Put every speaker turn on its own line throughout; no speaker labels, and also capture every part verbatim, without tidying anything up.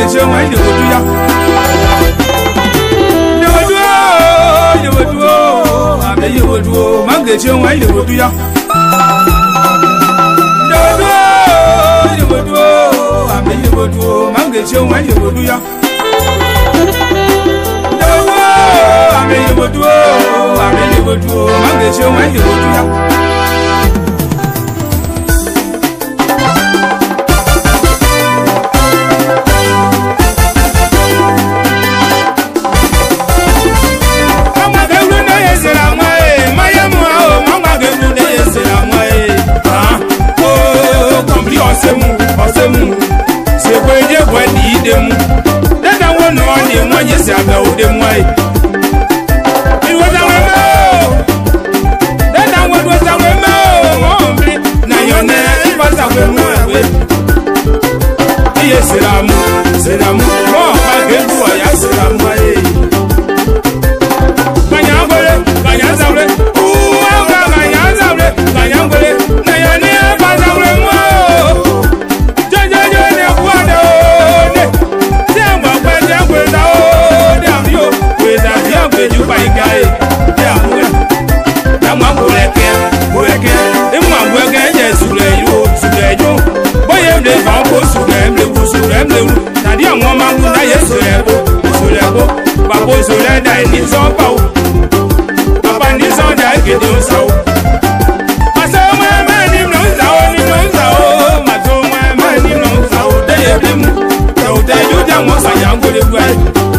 mangeche wende woduya yewoduo yewoduo abe yewoduo mangeche wende woduya yewoduo yewoduo abe yewoduo mangeche wende woduya yewoduo abe yewoduo abe yewoduo mangeche wende woduya c'est quoi je vois ni de mou dada wono ni mwanye sabe o de mwai ni wada wema dada wono sa wema ombi na yone ipasa wema we iye siramu siramu mo ba gebu ya siramu ai kanya ngole kanya zabre u anga kanya zabre kanya ngole na yone ipasa wema you buy guy, yeah, I'm a worker, worker, and one worker, yes, to lay you, to lay you. Boy, they found goes to them, they go to them, they will. Now, the young woman will die, yes, to level, to level, but boys will die, need some power. Papa needs on that, get you so. I saw my man, he knows how, he knows how, my soul, my man, he knows how they have him. So, tell you, that was a young good way.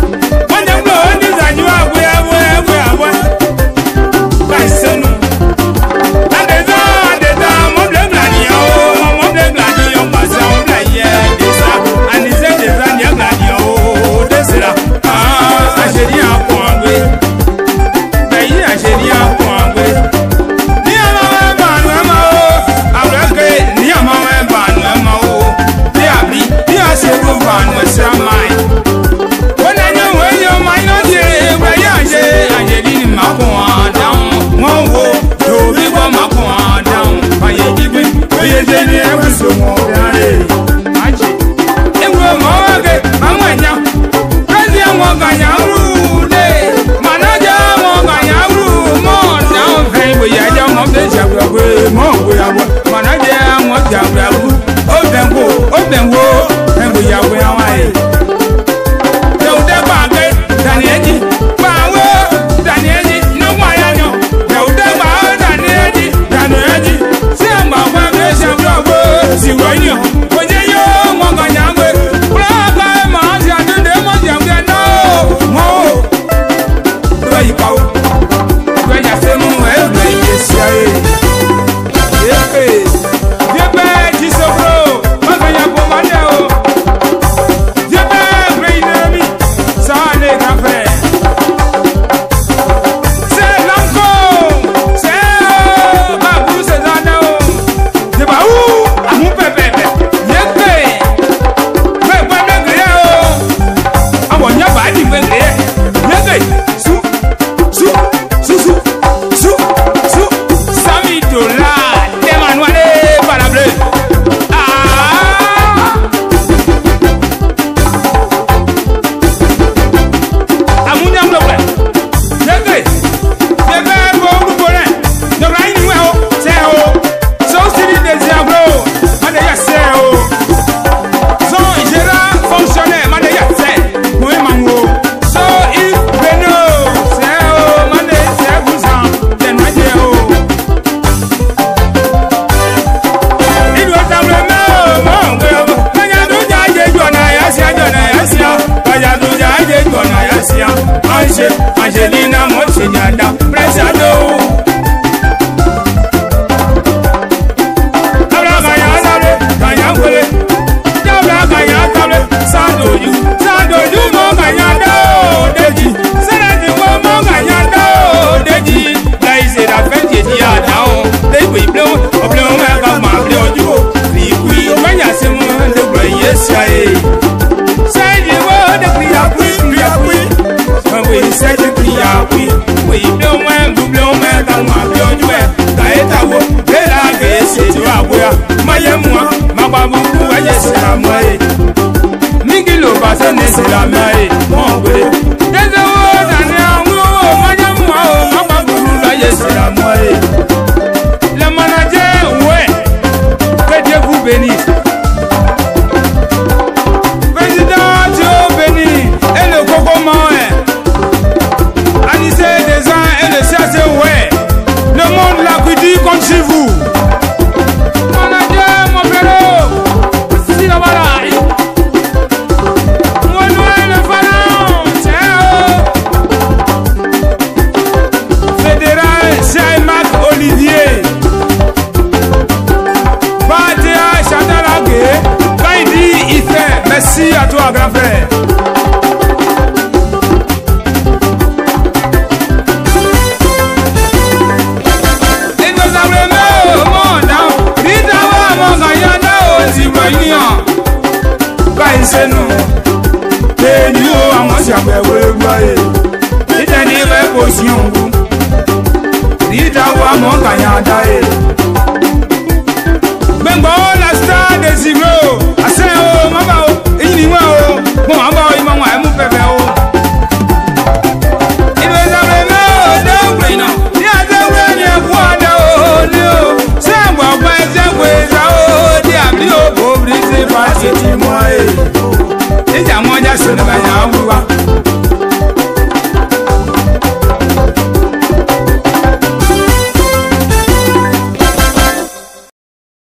Angelina Monsignada, Presado. Abra Gaya Sabre, Gaya Gole, Abra Gaya Sabre, Sando you, Sando you, Mo Gaya Do, Deji, Sarati Mo Gaya Do, Deji, Blaze it up and get ya down. They will blow, or blow my mama, blow you. We, when you see me, the way, yes, I say you were the clear queen, clear queen. We said it clear queen. We don't want to blow my mama, blow you. Gaeta, Bella, Gates, you are where my young one, my babu, yes, I'm way. Mingilo, c'est né c'est la main mon bébé des eaux d'année en haut madame moi ma papa là c'est la moi le manager ouais que Dieu vous bénisse président Dieu bénisse et le cocoma Anissé des ans et le C A C ouais le monde l'a dit contre vous manager mon frère si la voilà Olivier Badia Chantalagé quand il dit il fait merci à toi grand frère et nous avons le monde Rita wa mon gagnant aussi voyant quand il se nous et nous à moi ça me voyait il tenait ma position Rita wa mon gagnant Bengo la star des Iglo, à Saint-O